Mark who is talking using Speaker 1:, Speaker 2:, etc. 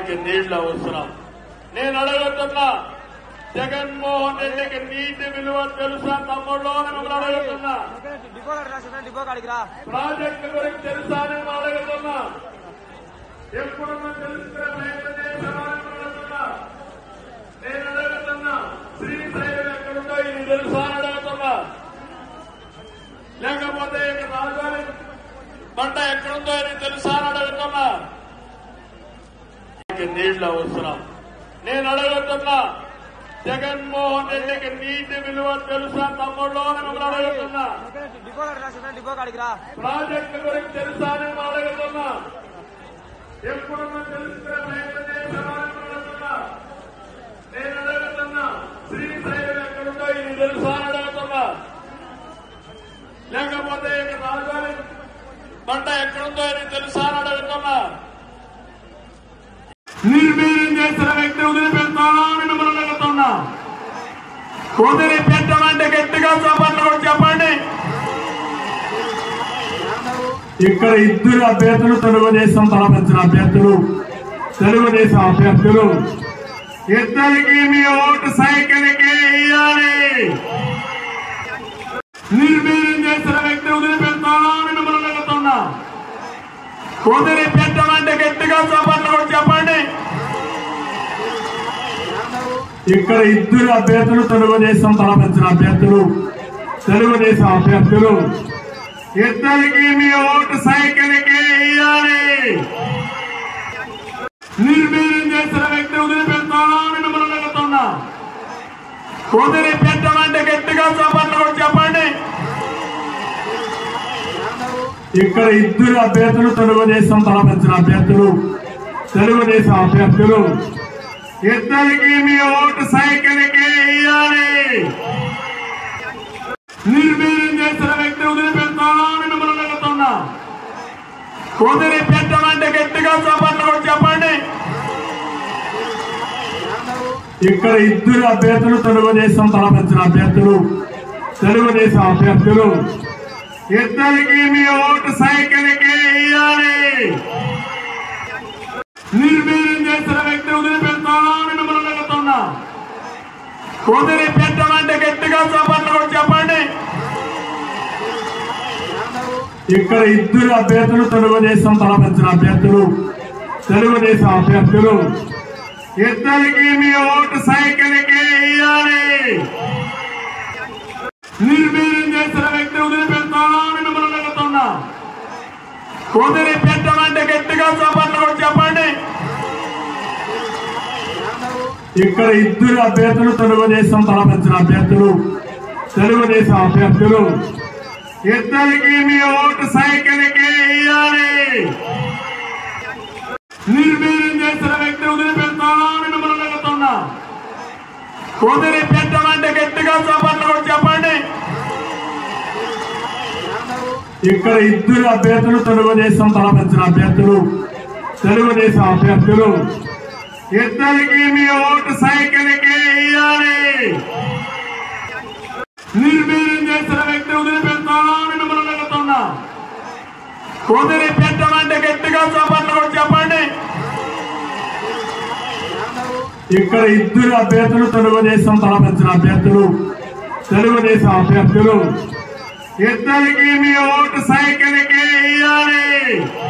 Speaker 1: నీళ్లు అవసరం. నేను అడుగుతున్నా, జగన్మోహన్ రెడ్డికి నీటి విలువ తెలుసా తమ్ముళ్ళు అని మిమ్మల్ని అడుగుతున్నా. ప్రాజెక్టు గురించి తెలుసా అని మిమ్మల్ని అడుగుతున్నా. ఎప్పుడన్నా తెలుసుకునే ప్రయత్నం చేశామని అడుగుతున్నా. నేను అడుగుతున్నా, శ్రీశైలం ఎక్కడుందో ఇది తెలుసా అని అడుగుతున్నా. లేకపోతే రాజధాని పంట ఎక్కడుందో ఇది తెలుసా అని అడుగుతున్నా. నీళ్లు అవసరం. నేను అడుగుతున్నా, జగన్మోహన్ రెడ్డికి నీటి విలువ తెలుసా తమ్ముళ్ళు అని మిమ్మల్ని అడుగుతున్నా. ప్రాజెక్టు గురించి తెలుసా అని అడుగుతున్నా. ఎప్పుడన్నా తెలుసుకునే ప్రయత్నం చేశామని అడుగుతున్నా. నేను అడుగుతున్నా, శ్రీశైలం ఎక్కడుందో ఇది తెలుసా అని అడుగుతున్నా. లేకపోతే రాజధాని పంట ఎక్కడుందో ఇది తెలుసా అని అడుగుతున్నా. నిర్వీర్యం చేసిన వ్యక్తి వదిలిపెడతానా అని మిమ్మల్ని అడుగుతున్నా. వదిలిపెట్టమంటే గట్టిగా చెప్పండి. ఇక్కడ ఇద్దరు అభ్యర్థులు తెలుగుదేశం తలపించిన అభ్యర్థులు, తెలుగుదేశం అభ్యర్థులు. ఇద్దరికి మీ ఓటు సైకిల్కి ఇయ్యాలి. నిర్వీర్యం చేసిన వ్యక్తి వదిలిపెడతానా అని మిమ్మల్ని అడుగుతున్నా. వదిలిపెట్టమంటే గట్టిగా చెప్పండి. ఇక్కడ ఇద్దరు అభ్యర్థులు తెలుగుదేశం తలపించిన అభ్యర్థులు, తెలుగుదేశం అభ్యర్థులు. ఇద్దరికి మీ ఓటు సైకిల్కి ఇయ్యాలి. నిర్వీర్యం చేసిన వ్యక్తి వదిలిపెడతానా అని మిమ్మల్ని అడుగుతున్నా. వదిలిపెట్టమంటే గట్టిగా చెప్పండి. ఇక్కడ ఇద్దరు అభ్యర్థులు తెలుగుదేశం తలపించిన అభ్యర్థులు, తెలుగుదేశం అభ్యర్థులు. ఇద్దరికి మీ ఓటు సైకిల్కి ఇయ్యాలి. నిర్వీర్యం చేసిన వ్యక్తి వదిలిపెడతానా అని మిమ్మల్ని అడుగుతున్నా. వదిలిపెట్టమంటే గట్టిగా చెప్పండి. ఇక్కడ ఇద్దరు అభ్యర్థులు తెలుగుదేశం తలపించిన అభ్యర్థులు, తెలుగుదేశం అభ్యర్థులు. ఇద్దరికి మీ ఓటు సైకిల్కి ఇయ్యాలి. నిర్వీర్యం చేసిన వ్యక్తి వదిలిపెడతానా అని మిమ్మల్ని అడుగుతున్నా. వదిలిపెట్టమంటే గట్టిగా చెప్పండి. ఇక్కడ ఇద్దరు అభ్యర్థులు తెలుగుదేశం తలపించిన అభ్యర్థులు, తెలుగుదేశం అభ్యర్థులు. ఇద్దరికి మీ ఓటు సైకిల్కి ఇయ్యాలి. నిర్వీర్యం చేసిన వ్యక్తి వదిలిపెడతానా అని మిమ్మల్ని అడుగుతున్నా. వదిలిపెట్టమంటే గట్టిగా చెప్పండి. ఇక్కడ ఇద్దరు అభ్యర్థులు తెలుగుదేశం తలపించిన అభ్యర్థులు, తెలుగుదేశం అభ్యర్థులు. ఇద్దరికి మీ ఓటు సైకిల్కి ఇయ్యాలి. నిర్వీర్యం చేసిన వ్యక్తి వదిలిపెడతానా అని మిమ్మల్ని అడుగుతున్నా. వదిలిపెట్టమంటే గట్టిగా చెప్పండి. ఇక్కడ ఇద్దరు అభ్యర్థులు తెలుగుదేశం తలపించిన అభ్యర్థులు, తెలుగుదేశం అభ్యర్థులు. ఇద్దరికి మీ ఓటు సైకిల్కి ఇయ్యాలి. నిర్వీర్యం చేసిన వ్యక్తి వదిలిపెడతానా అని మిమ్మల్ని అడుగుతున్నా. వదిలిపెట్టమంటే గట్టిగా చెప్పండి. ఇక్కడ ఇద్దరు అభ్యర్థులు తెలుగుదేశం తలపించిన అభ్యర్థులు, తెలుగుదేశం అభ్యర్థులు. ఇద్దరికి మీ ఓటు సైకిల్కి ఇయ్యాలి.